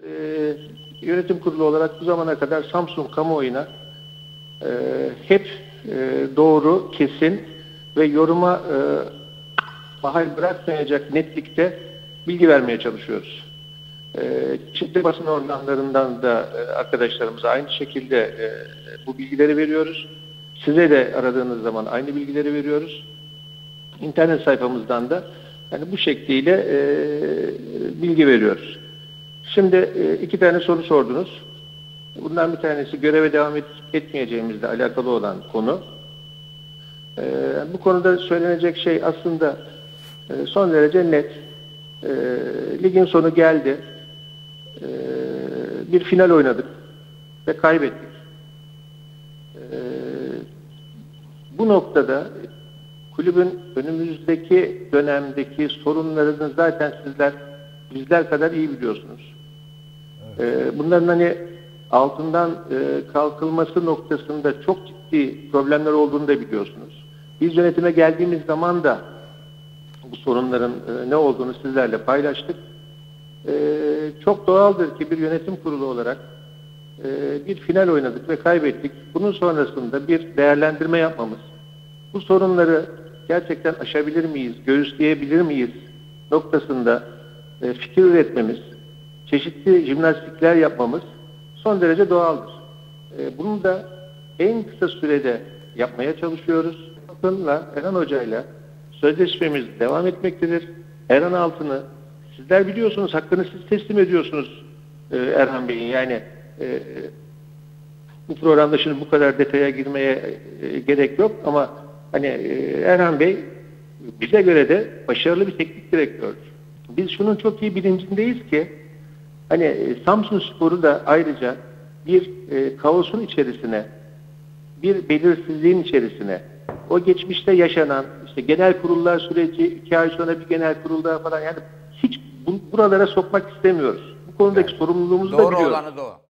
yönetim kurulu olarak bu zamana kadar Samsun kamuoyuna hep doğru, kesin ve yoruma mahal bırakmayacak netlikte bilgi vermeye çalışıyoruz. Çeşitli basın organlarından da arkadaşlarımıza aynı şekilde bu bilgileri veriyoruz. Size de aradığınız zaman aynı bilgileri veriyoruz. İnternet sayfamızdan da yani bu şekliyle bilgi veriyoruz. Şimdi iki tane soru sordunuz. Bundan bir tanesi göreve devam etmeyeceğimizle alakalı olan konu. Bu konuda söylenecek şey aslında son derece net. Ligin sonu geldi. Bir final oynadık ve kaybettik. Bu noktada kulübün önümüzdeki dönemdeki sorunlarını zaten sizler bizler kadar iyi biliyorsunuz. Bunların hani altından kalkılması noktasında çok ciddi problemler olduğunu da biliyorsunuz. Biz yönetime geldiğimiz zaman da bu sorunların ne olduğunu sizlerle paylaştık. Çok doğaldır ki bir yönetim kurulu olarak bir final oynadık ve kaybettik. Bunun sonrasında bir değerlendirme yapmamız, bu sorunları gerçekten aşabilir miyiz, göğüsleyebilir miyiz noktasında fikir üretmemiz, çeşitli jimnastikler yapmamız son derece doğaldır. Bunu da en kısa sürede yapmaya çalışıyoruz. Altın'la, Erhan Hoca'yla sözleşmemiz devam etmektedir. Erhan Altın'ı sizler biliyorsunuz, hakkını siz teslim ediyorsunuz Erhan Bey'in. Yani bu programda şimdi bu kadar detaya girmeye gerek yok ama hani Erhan Bey bize göre de başarılı bir teknik direktördür. Biz şunun çok iyi bilincindeyiz ki hani Samsunspor'u da ayrıca bir kaosun içerisine, bir belirsizliğin içerisine, o geçmişte yaşanan işte genel kurullar süreci, 2 ay sonra bir genel kurulda falan yani hiç buralara sokmak istemiyoruz. Bu konudaki sorumluluğumuzu da biliyoruz. Doğru olanı da o.